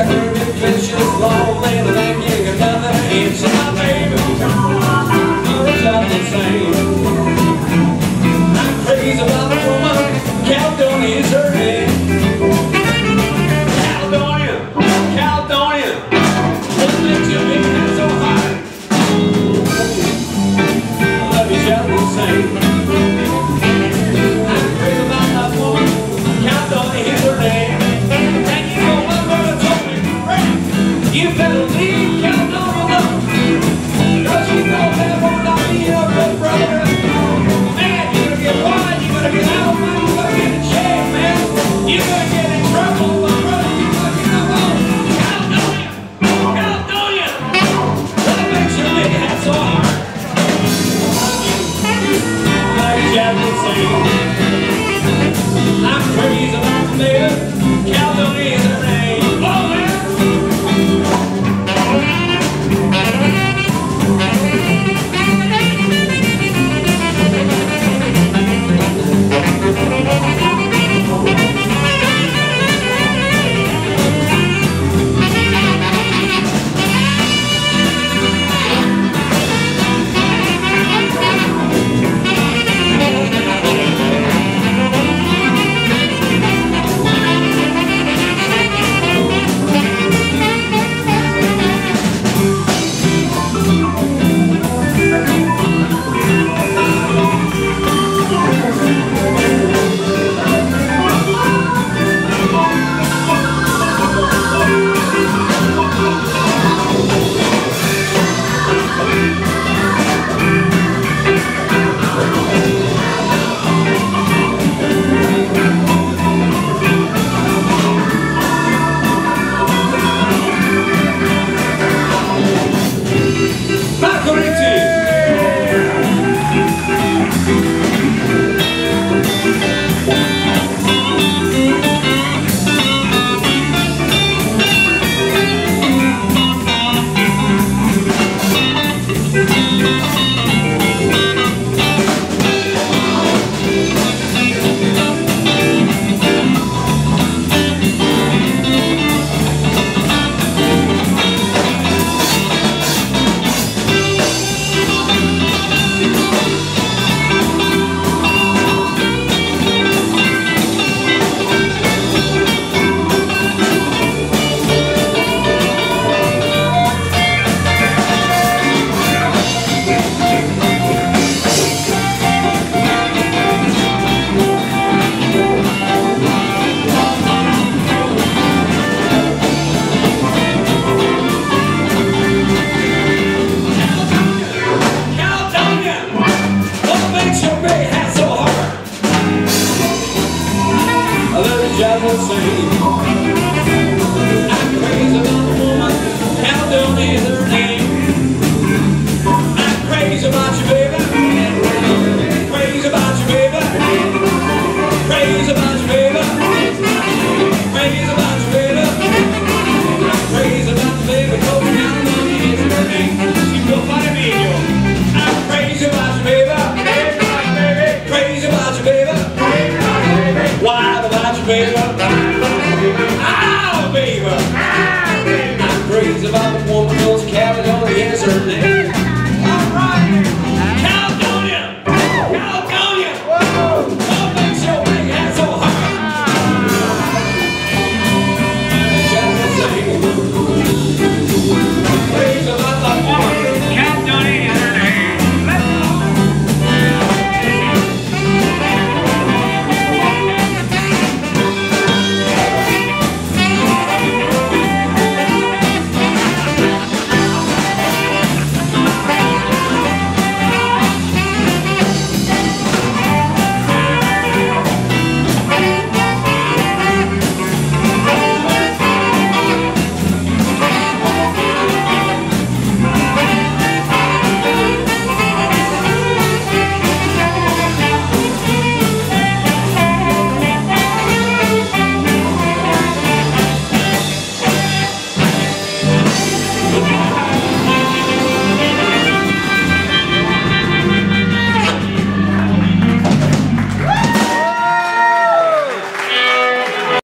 got her big fish, she's long, and the back you got nothing. And she's my baby, you're just insane. I'm crazy about a woman, Caledonia is her name. Caledonia, Caledonia, what makes you big and so high? I love you just the same. I'm crazy about that woman, Caledonia is her name. And you know my brother told me, Frank, you better leave Caledonia alone, 'cause you know that won't not be a good brother. Man, you better get wide, you better get out, man, you better get in shape, man. You better get in trouble, my brother, you better get up on Caledonia, Caledonia. What makes your big hat so hard? Like Jasmine sing. I'm crazy about the baby, Caledonia is her name. Oh, man. Jasmine sing. I'm crazy about a woman, Caledonia is her name. I'm crazy about you, baby. Crazy about you, baby. Crazy about you, baby. Crazy about you, baby. I'm crazy about the baby, 'cause Caledonia is her name. She will find me, yo. I'm crazy about you, baby. Crazy about you, baby. Wild about you, baby. Oh, baby. I'm crazy about the woman, 'cause Caledonia is her name.